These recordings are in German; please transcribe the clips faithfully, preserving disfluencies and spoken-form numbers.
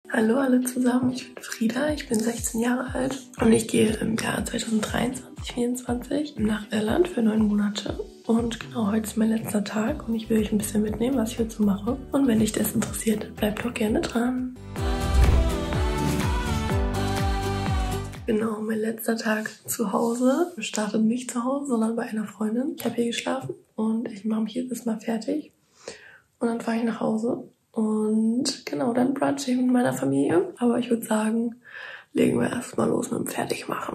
Hallo alle zusammen, ich bin Frieda, ich bin sechzehn Jahre alt und ich gehe im Jahr zweitausenddreiundzwanzig vierundzwanzig nach Irland für neun Monate. Und genau, heute ist mein letzter Tag und ich will euch ein bisschen mitnehmen, was ich heute so mache. Und wenn dich das interessiert, bleibt doch gerne dran. Genau, mein letzter Tag zu Hause. Ich starte nicht zu Hause, sondern bei einer Freundin. Ich habe hier geschlafen und ich mache mich jetzt erstmal fertig. Und dann fahre ich nach Hause. Und genau, dann brunch ich mit meiner Familie. Aber ich würde sagen, legen wir erstmal los mit dem Fertigmachen.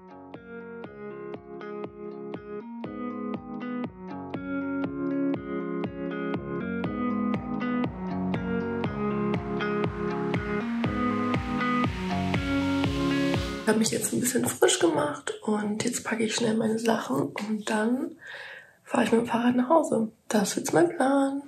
Ich habe mich jetzt ein bisschen frisch gemacht und jetzt packe ich schnell meine Sachen und dann fahre ich mit dem Fahrrad nach Hause. Das ist jetzt mein Plan.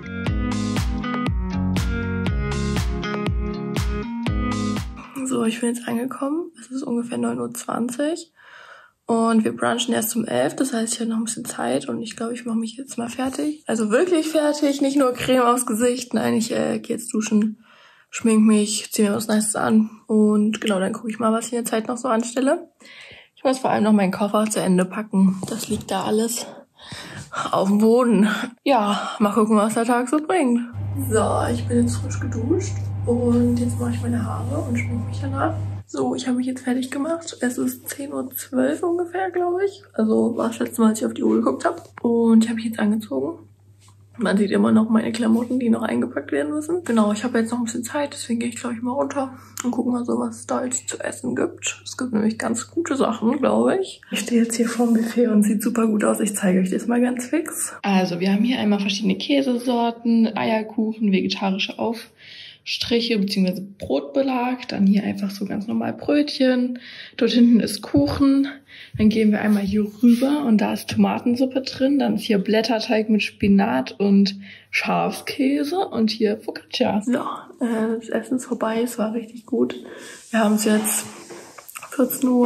So, ich bin jetzt angekommen. Es ist ungefähr neun Uhr zwanzig und wir brunchen erst um elf. Das heißt, ich habe noch ein bisschen Zeit und ich glaube, ich mache mich jetzt mal fertig. Also wirklich fertig, nicht nur Creme aufs Gesicht. Nein, ich äh, gehe jetzt duschen. Schmink mich, ziehe mir was Nices an und genau, dann gucke ich mal, was ich in der Zeit noch so anstelle. Ich muss vor allem noch meinen Koffer zu Ende packen. Das liegt da alles auf dem Boden. Ja, mal gucken, was der Tag so bringt. So, ich bin jetzt frisch geduscht und jetzt mache ich meine Haare und schmink mich danach. So, ich habe mich jetzt fertig gemacht. Es ist zehn Uhr zwölf ungefähr, glaube ich. Also war das letzte Mal, als ich auf die Uhr geguckt habe. Und ich habe mich jetzt angezogen. Man sieht immer noch meine Klamotten, die noch eingepackt werden müssen. Genau, ich habe jetzt noch ein bisschen Zeit, deswegen gehe ich, glaube ich, mal runter und gucke mal so, was es da jetzt zu essen gibt. Es gibt nämlich ganz gute Sachen, glaube ich. Ich stehe jetzt hier vorm Buffet und sieht super gut aus. Ich zeige euch das mal ganz fix. Also, wir haben hier einmal verschiedene Käsesorten, Eierkuchen, vegetarische Aufstriche bzw. Brotbelag. Dann hier einfach so ganz normal Brötchen. Dort hinten ist Kuchen. Dann gehen wir einmal hier rüber und da ist Tomatensuppe drin. Dann ist hier Blätterteig mit Spinat und Schafskäse und hier Focaccia. So, äh, das Essen ist vorbei. Es war richtig gut. Wir haben es jetzt vierzehn Uhr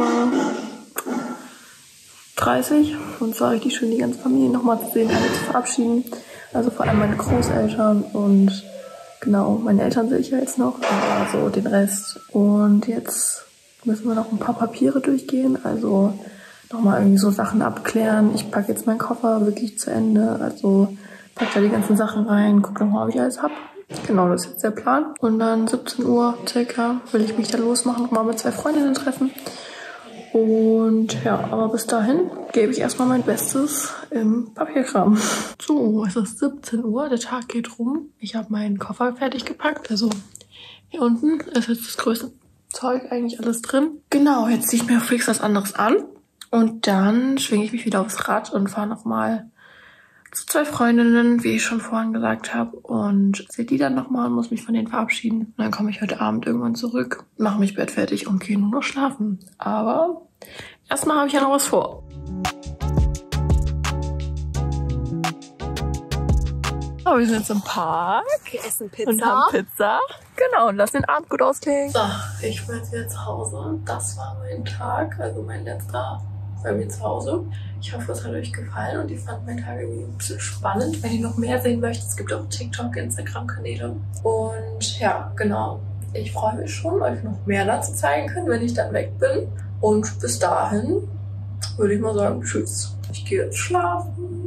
dreißig und es war richtig schön, die ganze Familie nochmal zu sehen, alle zu verabschieden. Also vor allem meine Großeltern und genau, meine Eltern sehe ich ja jetzt noch, also den Rest. Und jetzt müssen wir noch ein paar Papiere durchgehen, also nochmal irgendwie so Sachen abklären. Ich packe jetzt meinen Koffer wirklich zu Ende, also packe da die ganzen Sachen rein, gucke nochmal, ob ich alles habe. Genau, das ist jetzt der Plan. Und dann siebzehn Uhr circa will ich mich da losmachen, nochmal mit zwei Freundinnen treffen. Und ja, aber bis dahin gebe ich erstmal mein Bestes im Papierkram. So, es ist siebzehn Uhr, der Tag geht rum. Ich habe meinen Koffer fertig gepackt, also hier unten ist jetzt das größte Zeug eigentlich alles drin. Genau, jetzt ziehe ich mir fix was anderes an und dann schwinge ich mich wieder aufs Rad und fahre nochmal zu zwei Freundinnen, wie ich schon vorhin gesagt habe, und sehe die dann nochmal und muss mich von denen verabschieden. Und dann komme ich heute Abend irgendwann zurück, mache mich bettfertig und gehe nur noch schlafen. Aber erstmal habe ich ja noch was vor. Oh, wir sind jetzt im Park. Wir essen Pizza. Und haben Pizza. Genau, und lassen den Abend gut ausklingen. So, ich bin jetzt wieder zu Hause. Das war mein Tag, also mein letzter bei mir zu Hause. Ich hoffe, es hat euch gefallen und ihr fandet meinen Tag irgendwie ein bisschen spannend. Wenn ihr noch mehr sehen möchtet, es gibt auch TikTok, Instagram-Kanäle. Und ja, genau. Ich freue mich schon, euch noch mehr dazu zeigen können, wenn ich dann weg bin. Und bis dahin würde ich mal sagen, tschüss. Ich gehe jetzt schlafen.